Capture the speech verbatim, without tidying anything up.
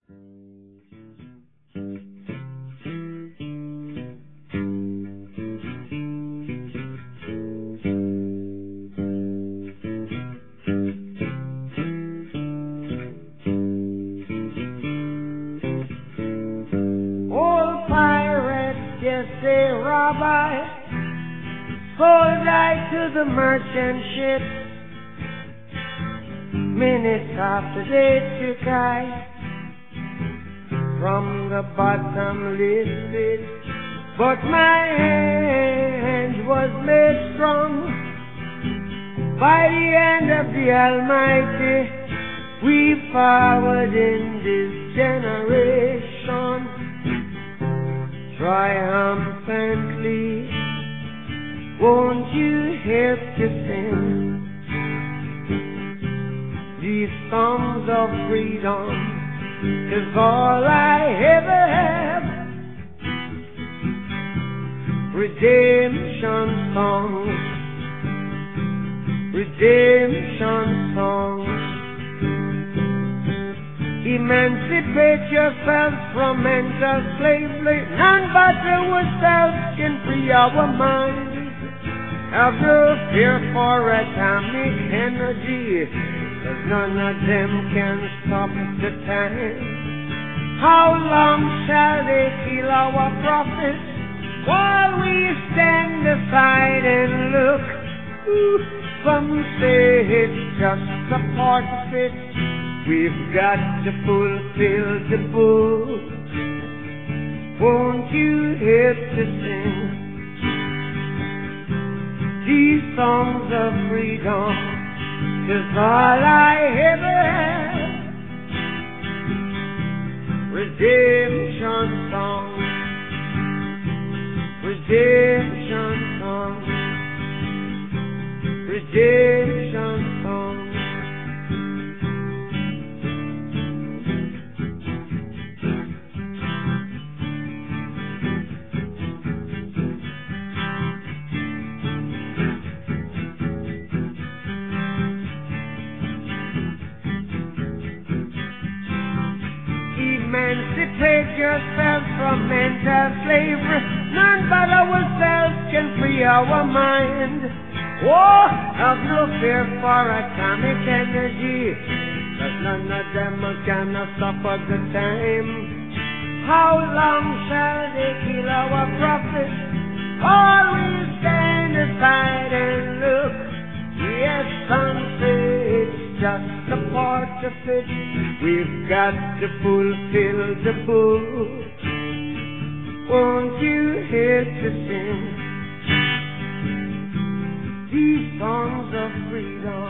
Old pirates, yes, they rob I, sold I to the merchant ships. Minutes after they took I from the bottomless pit, but my hand was made strong by the hand of the Almighty. We forward in this generation triumphantly. Won't you help to sing these songs of freedom? 'Cause all I ever have, redemption songs, redemption songs. Emancipate yourselves from mental slavery. None but ourselves can free our minds. Have no fear for atomic energy, 'cause none of them can stop the time. How long shall they kill our prophets while we stand aside and look? Ooh, some say it's just a part of it. We've got to fulfill the book. Won't you help to sing these songs of freedom? 'Cause all I ever have, redemption songs, redemption songs, redemption songs. Emancipate yourselves from mental slavery. None but ourselves can free our mind. Oh, have no fear for atomic energy, 'cause none of them can stop at the time. How long shall they kill our prophets? Always stand aside and look. Yes, some say it's just a part of it. We've got to fulfill the book. Won't you help to sing these songs of freedom?